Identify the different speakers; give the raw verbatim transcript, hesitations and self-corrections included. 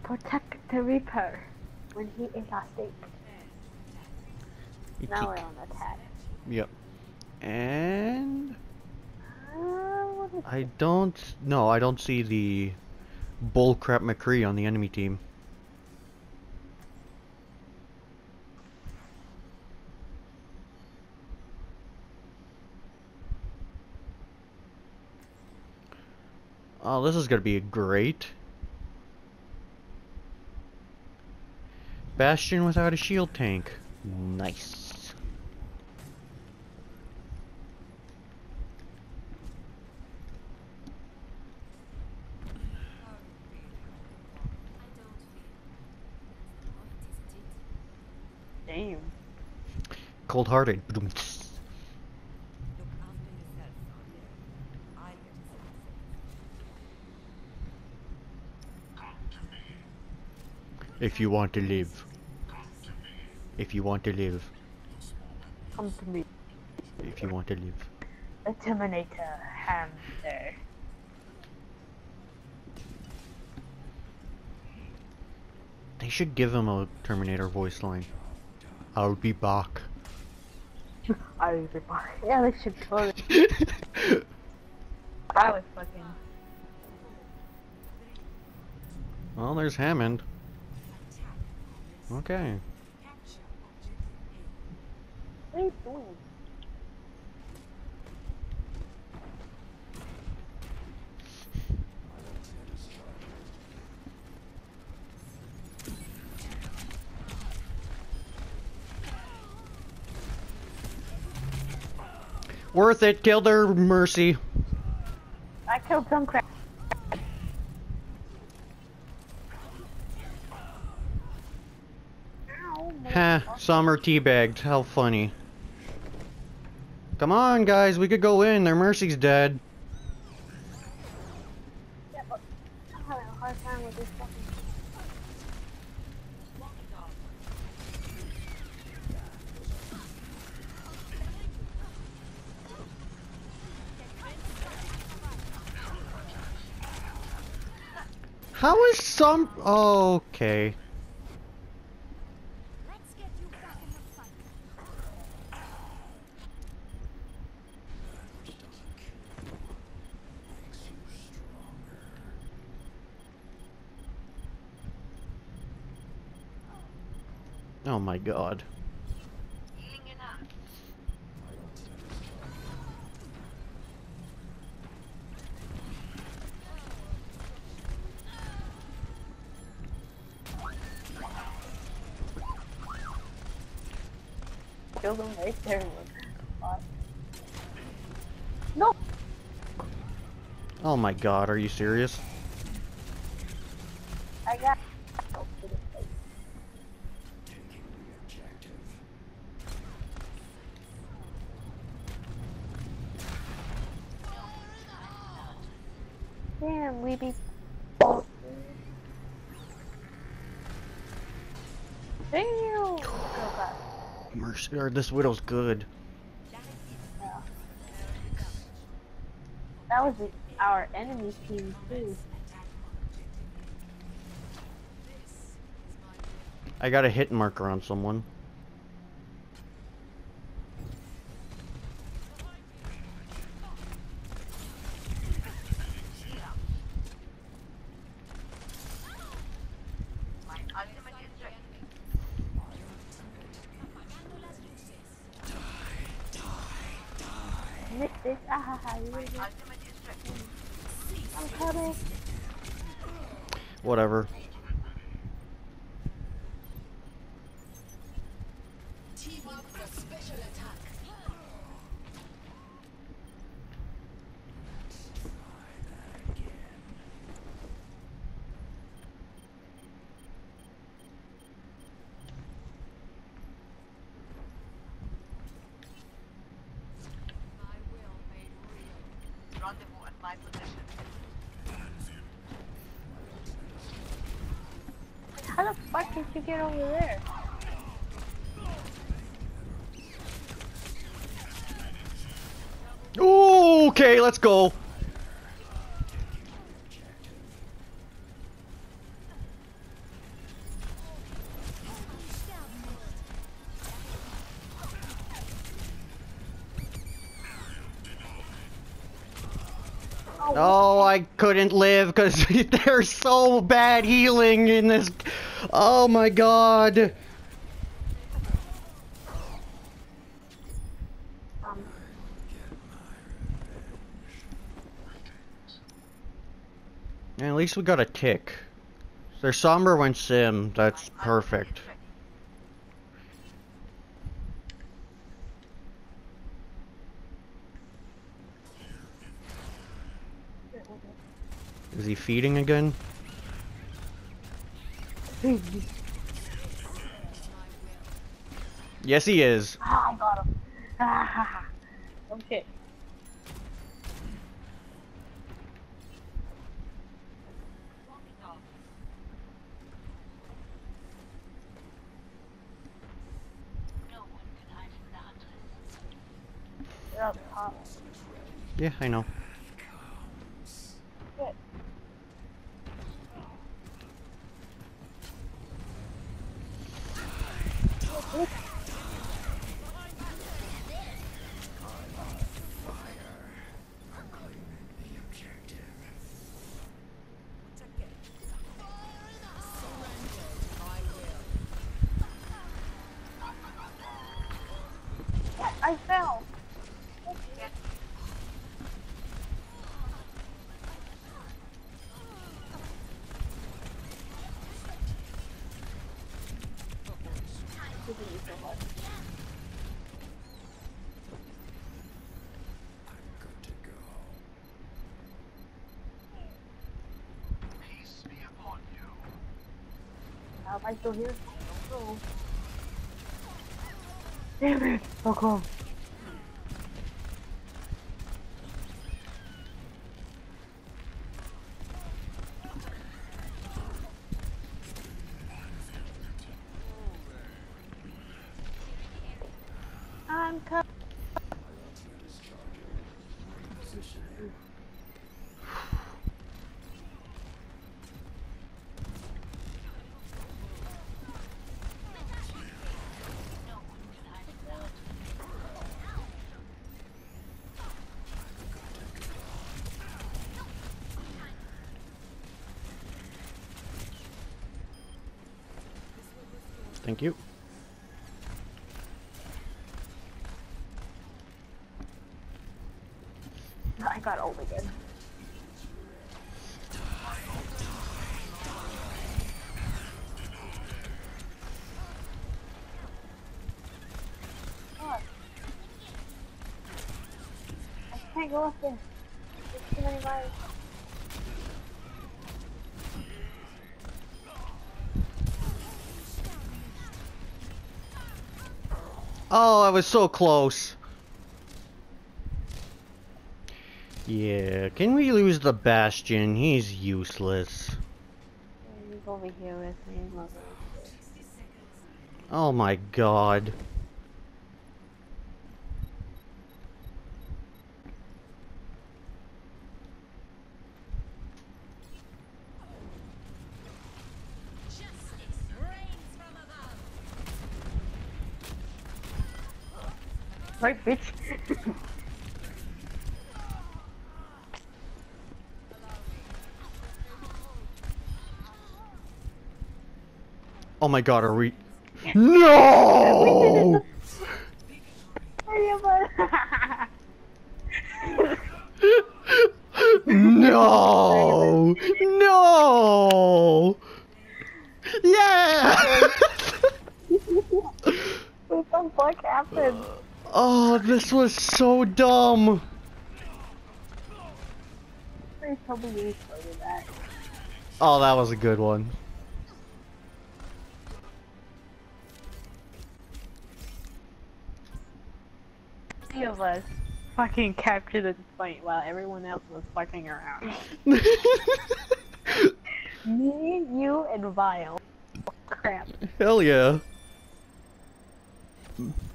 Speaker 1: protect the Reaper when he is asleep. Now we're on attack.
Speaker 2: Yep. And
Speaker 1: Uh, what is
Speaker 2: I don't. No, I don't see the bullcrap McCree on the enemy team. Oh, this is gonna be great. Bastion without a shield tank. Nice.
Speaker 1: Damn.
Speaker 2: Cold-hearted. If you want to live. If you want to live.
Speaker 1: Come to me.
Speaker 2: If you want to live.
Speaker 1: A Terminator hamster.
Speaker 2: They should give him a Terminator voice line. I'll be back.
Speaker 1: I'll be back. Yeah, they should totally. I was fucking.
Speaker 2: Well, there's Hammond. Okay.
Speaker 1: What are you doing?
Speaker 2: Worth it. Kill their Mercy.
Speaker 1: I killed some crap.
Speaker 2: Ha, some are teabagged. How funny. Come on, guys, we could go in. Their Mercy's dead.
Speaker 1: Yeah, but I'm having a hard time with this fucking.
Speaker 2: How is some... Oh, okay. Oh my god.
Speaker 1: Killed him right there. What? No!
Speaker 2: Oh my god, are you serious?
Speaker 1: I got. Damn, we be. Damn! Go back.
Speaker 2: Mercy, or this Widow's good.
Speaker 1: Yeah. That was the, our enemy team too.
Speaker 2: I got a hit marker on someone.
Speaker 1: Missed this. Ah, ha, you really I'm coming.
Speaker 2: Whatever.
Speaker 3: Team up for special attack.
Speaker 4: Rendezvous at my position.
Speaker 1: How the fuck did you get over there?
Speaker 2: Okay, let's go. Oh, I couldn't live because they're so bad healing in this. Oh my god.
Speaker 1: Um,
Speaker 2: At least we got a tick. Their somber went sim. That's perfect. Is he feeding again? Yes, he is.
Speaker 1: Ah, I got him. Ah, oh shit.
Speaker 4: No one can hide from the hunters.
Speaker 1: They're up top.
Speaker 2: Yeah, I know.
Speaker 1: Shit. I fell.
Speaker 5: Peace be upon you.
Speaker 1: Am I still here? Oh. Damn it. So close. I'm coming.
Speaker 2: Thank you.
Speaker 1: I got ult again. God. I can't go up there. There's too many guys.
Speaker 2: Oh, I was so close. Yeah, can we lose the Bastion? He's useless.
Speaker 1: He's over here with me. Look.
Speaker 2: Oh my god.
Speaker 3: Justice reigns from above.
Speaker 1: Right, bitch.
Speaker 2: Oh my god, are we... No! No! No! Yeah!
Speaker 1: What the fuck happened?
Speaker 2: Oh, this was so dumb.
Speaker 1: Please tell me you started that.
Speaker 2: Oh, that was a good one.
Speaker 1: Three of us fucking captured the fight while everyone else was fucking around. Me, you, and Vile. Crap.
Speaker 2: Hell yeah.